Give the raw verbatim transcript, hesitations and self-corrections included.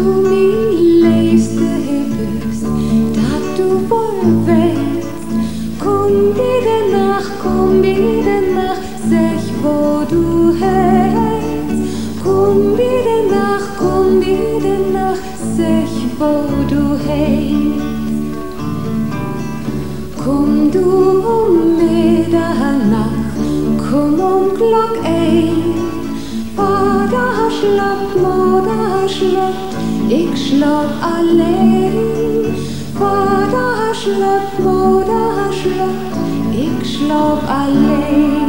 du min leefste büst, dat du wohl willst. Komm wieder nach, komm wieder nach, sag wo du hältst. Komm wieder nach, komm wieder nach, sag wo du hältst. Komm du um Mitternacht, komm um Glock ein. Vater schlaft, Mutter schlaft, ich schlaf allein. Vater schlaft, Mutter schlaft, ich schlaf allein.